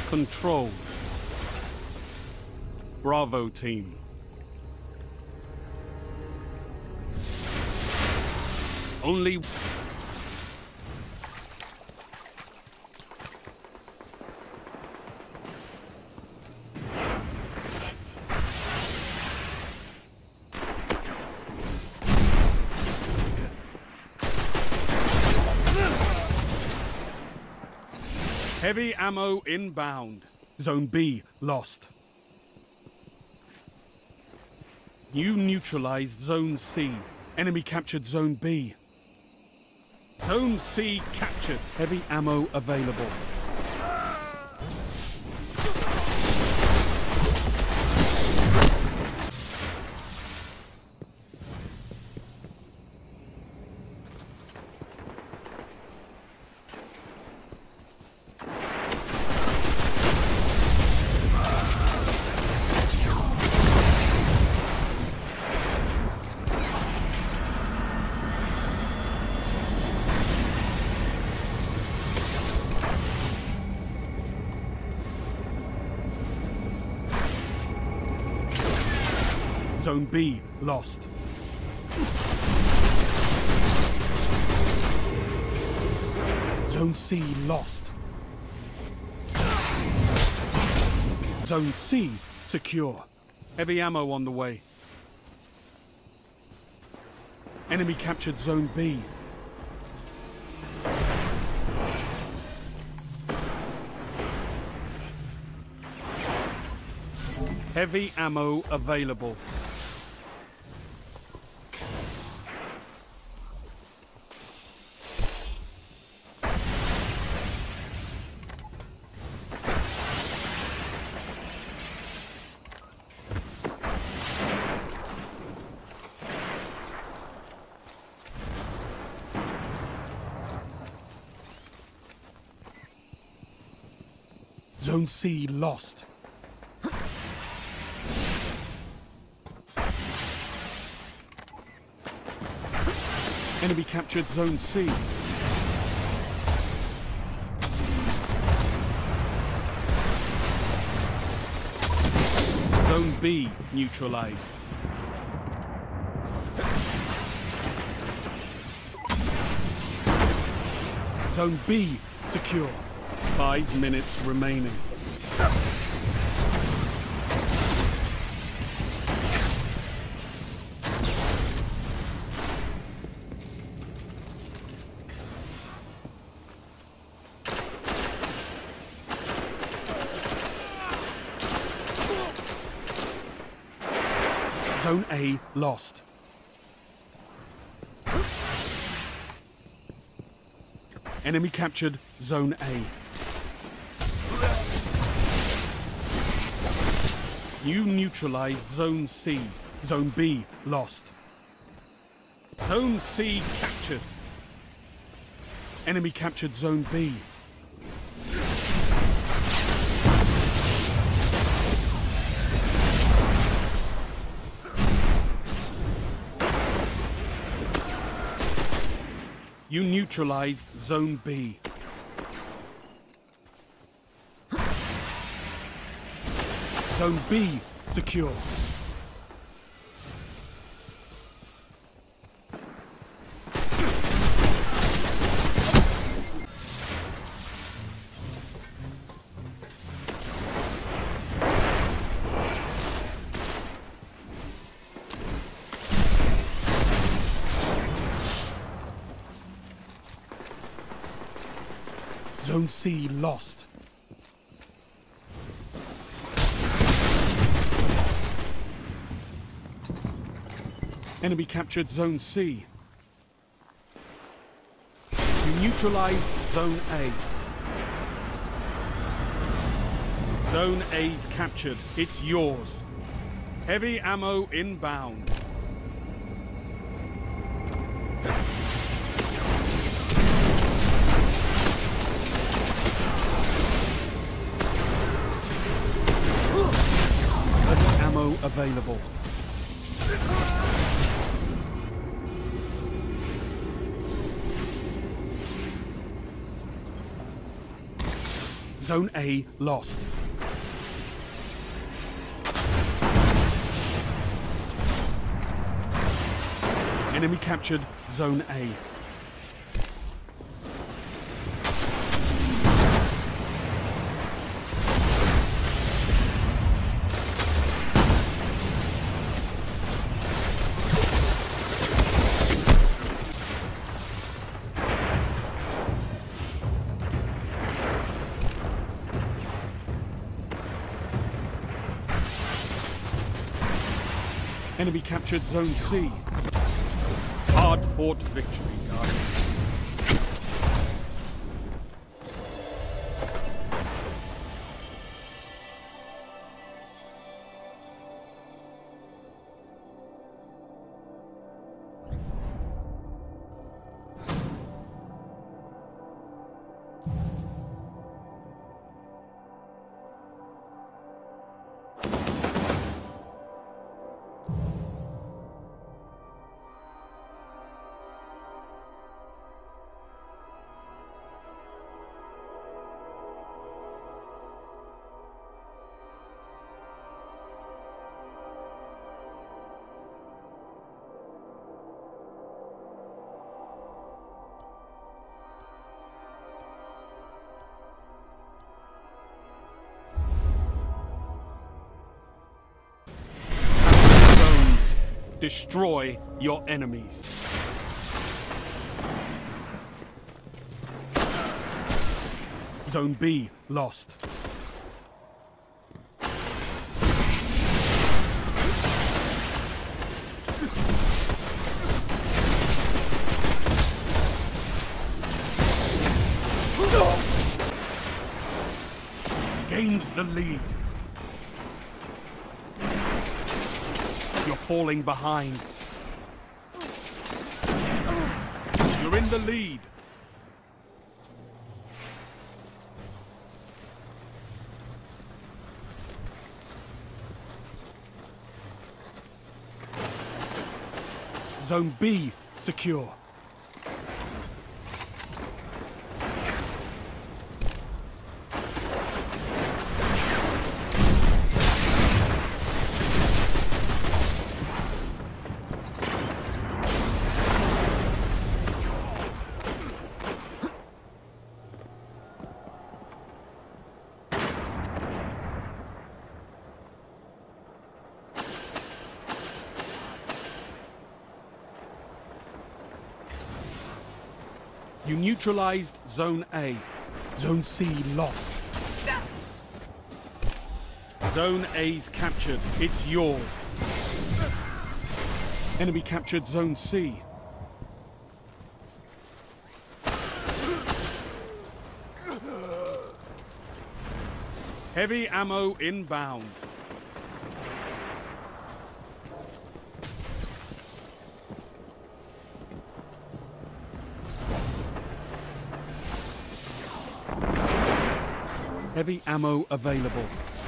Control. Bravo team. Only... Heavy ammo inbound. Zone B lost. You neutralized Zone C. Enemy captured Zone B. Zone C captured. Heavy ammo available. Zone B lost. Zone C lost. Zone C secure. Heavy ammo on the way. Enemy captured Zone B. Heavy ammo available. Zone C lost. Enemy captured Zone C. Zone B neutralized. Zone B secure. 5 minutes remaining. Zone A lost. Enemy captured Zone A. You neutralized Zone C. Zone B lost. Zone C captured. Enemy captured Zone B. You neutralized Zone B. Zone B secure. Zone C lost. Enemy captured Zone C. You neutralized Zone A. Zone A's captured. It's yours. Heavy ammo inbound. Heavy ammo available. Zone A lost. Enemy captured Zone A. Enemy captured Zone C. Hard-fought victory, Guardians. Destroy your enemies. Zone B lost. Gained the lead. You're falling behind. You're in the lead. Zone B secure. You neutralized Zone A. Zone C lost. Zone A's captured. It's yours. Enemy captured Zone C. Heavy ammo inbound. Heavy ammo available.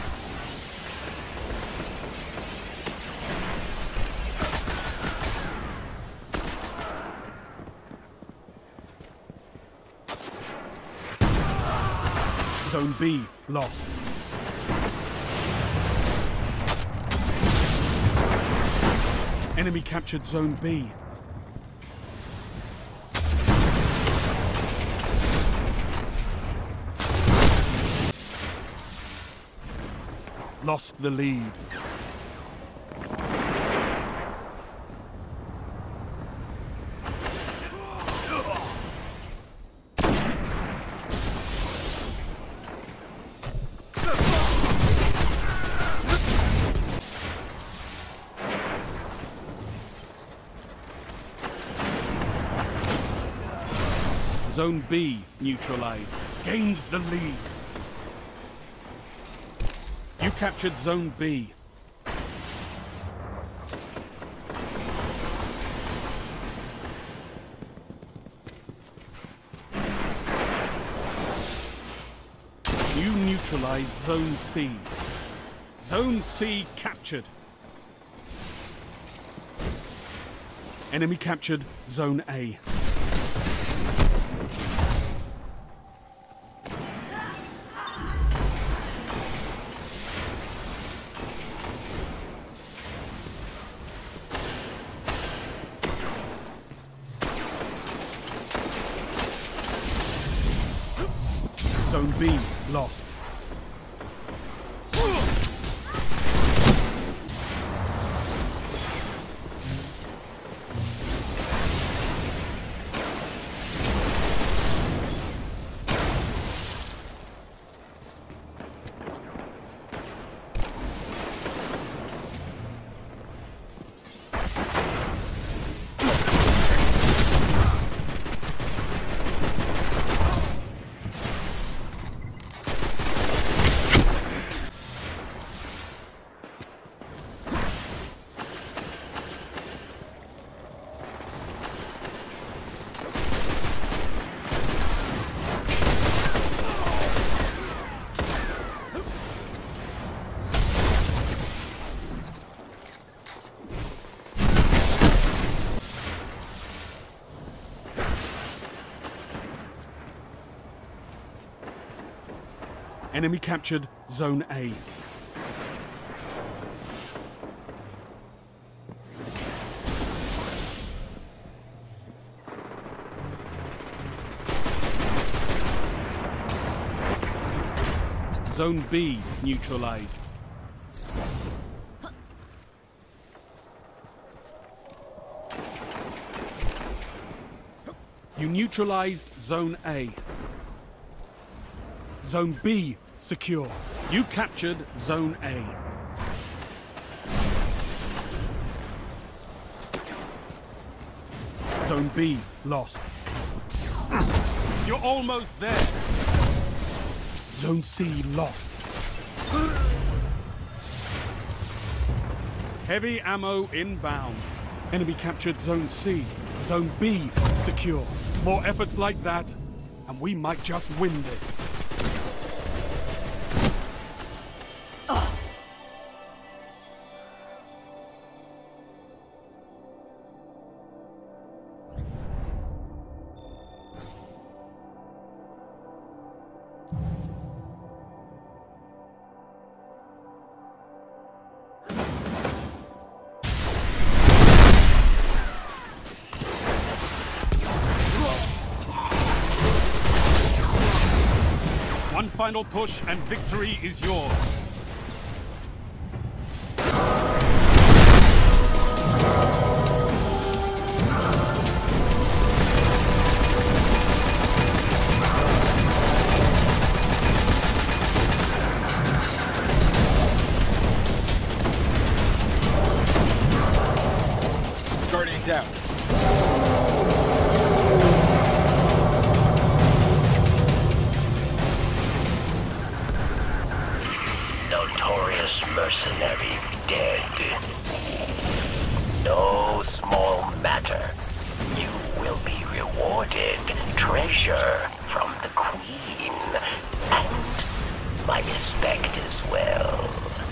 Zone B lost. Enemy captured Zone B. Lost the lead. Zone B neutralized. Gained the lead. You captured Zone B. You neutralized Zone C. Zone C captured. Enemy captured Zone A. Zone B lost. Enemy captured Zone A. Zone B neutralized. You neutralized Zone A. Zone B secure. You captured Zone A. Zone B lost. You're almost there. Zone C lost. Heavy ammo inbound. Enemy captured Zone C. Zone B secure. More efforts like that, and we might just win this. One final push and victory is yours. Guardian down. Notorious mercenary dead. No small matter. You will be rewarded treasure from the Queen, and my respect as well.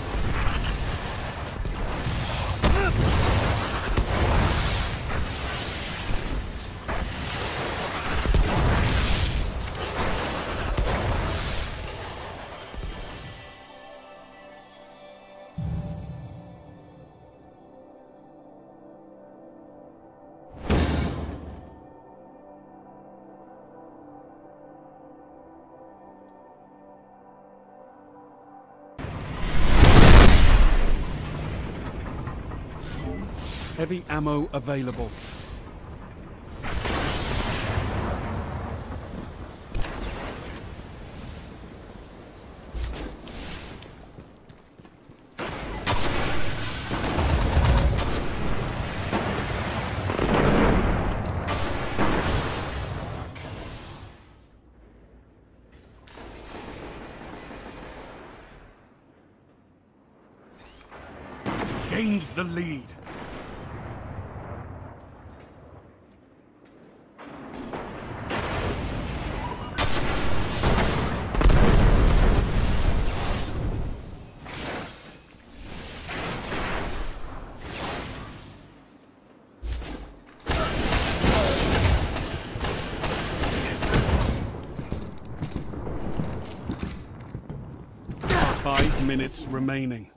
Heavy ammo available. Gained the lead. Five minutes remaining.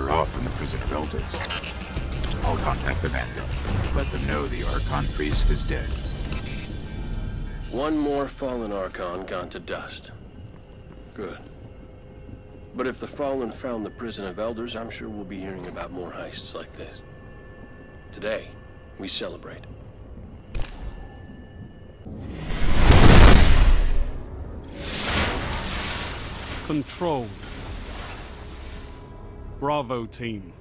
They're off in the Prison of Elders. I'll contact the Vanguard. Let them know the Archon priest is dead. One more fallen Archon gone to dust. Good. But if the Fallen found the Prison of Elders, I'm sure we'll be hearing about more heists like this. Today, we celebrate. Control. Bravo team.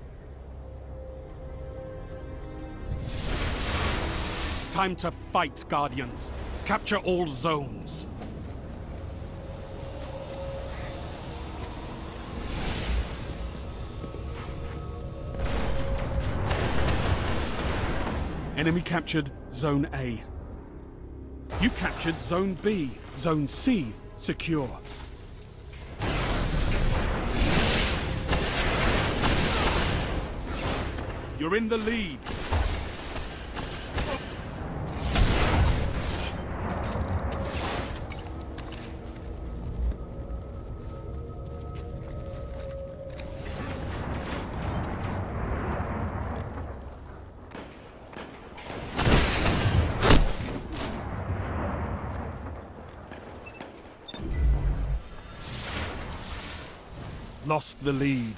Time to fight, Guardians. Capture all zones. Enemy captured Zone A. You captured Zone B. Zone C secure. You're in the lead. Lost the lead.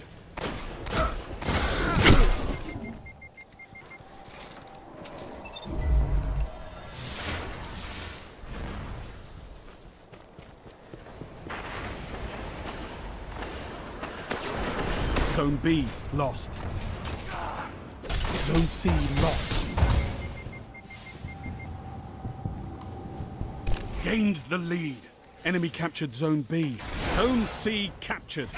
Zone B lost. Zone C lost. Gained the lead. Enemy captured Zone B. Zone C captured.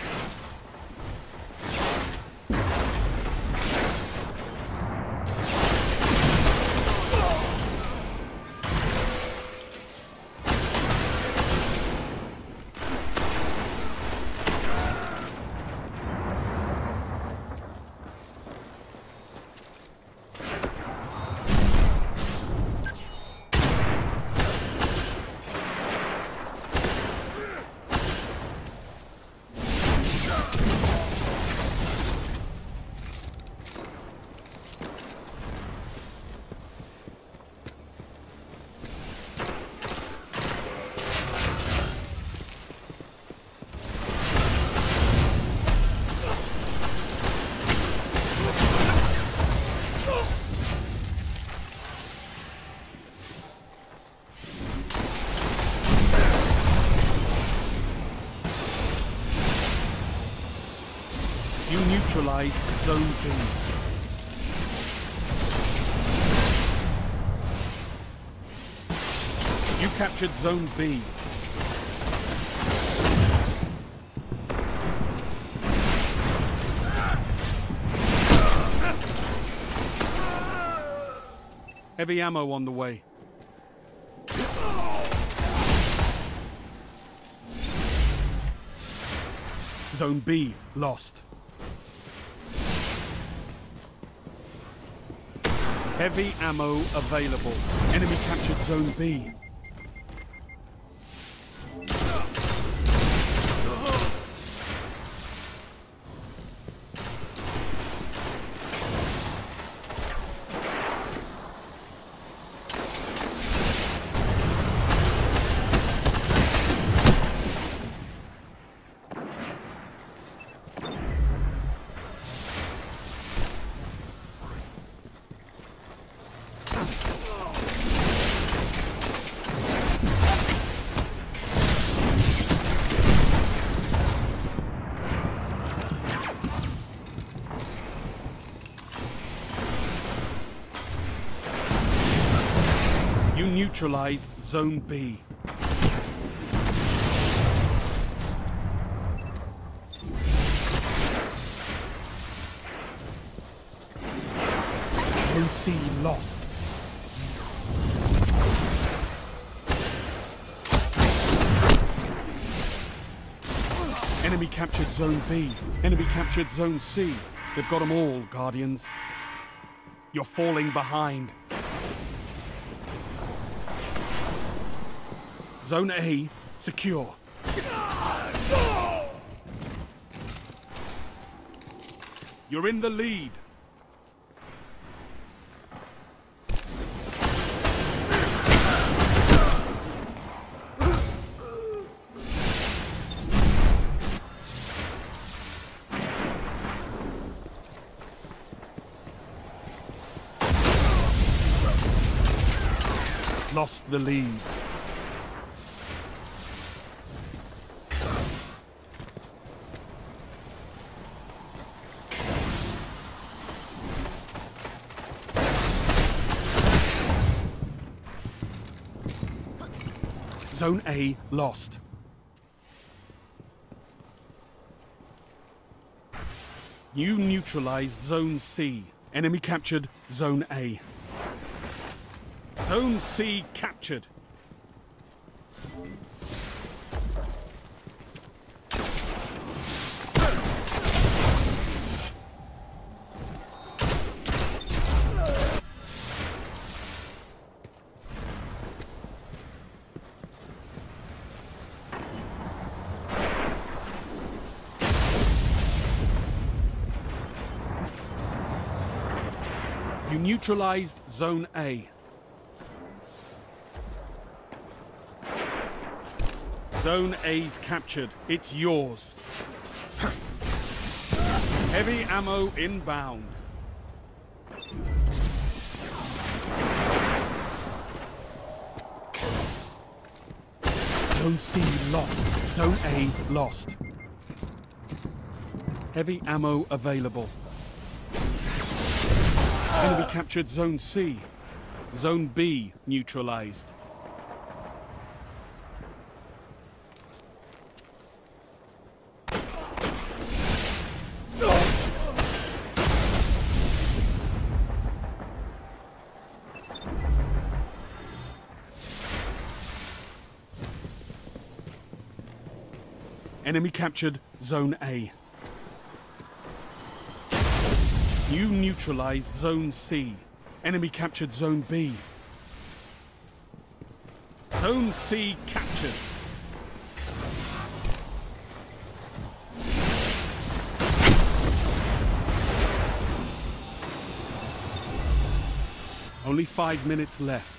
You neutralize Zone B. You captured Zone B. Heavy ammo on the way. Zone B lost. Heavy ammo available. Enemy captured Zone B. You neutralized Zone B. Zone C lost. Enemy captured Zone B. Enemy captured Zone C. They've got them all, Guardians. You're falling behind. Zone A secure. You're in the lead. Lost the lead. Zone A lost. You neutralized Zone C. Enemy captured Zone A. Zone C captured. You neutralized Zone A. Zone A's captured. It's yours. Heavy ammo inbound. Zone C lost. Zone A lost. Heavy ammo available. Enemy captured Zone C. Zone B neutralized. Enemy captured Zone A. You neutralized Zone C. Enemy captured Zone B. Zone C captured. Only 5 minutes left.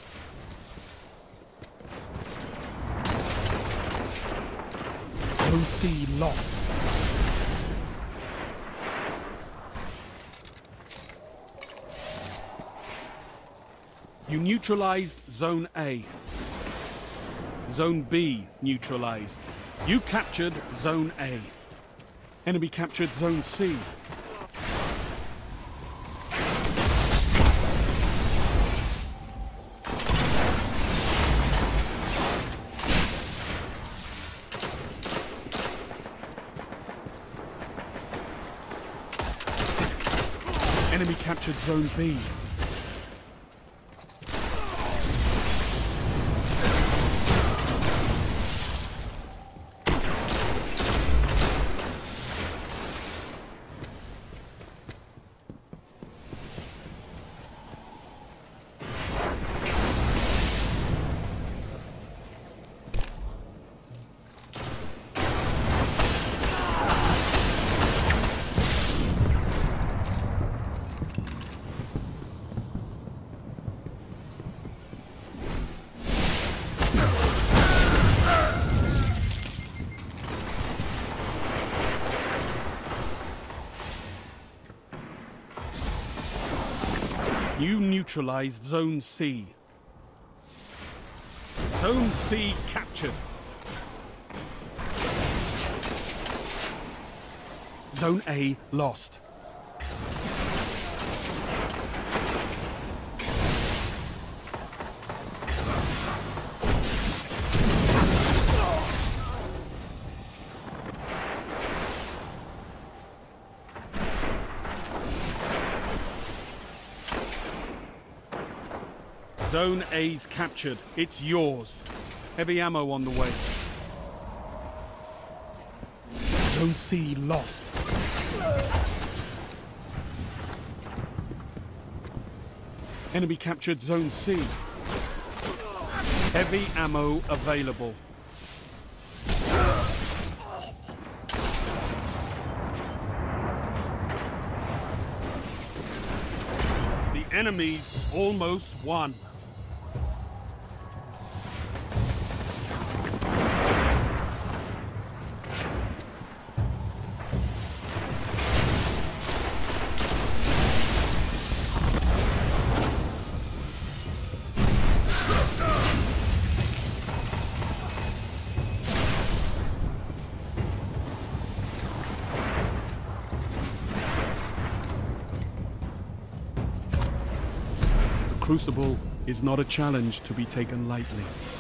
Zone C lost. You neutralized Zone A. Zone B neutralized. You captured Zone A. Enemy captured Zone C. Enemy captured Zone B. You neutralized Zone C. Zone C captured. Zone A lost. Zone A's captured. It's yours. Heavy ammo on the way. Zone C lost. Enemy captured Zone C. Heavy ammo available. Enemies almost won. The Crucible is not a challenge to be taken lightly.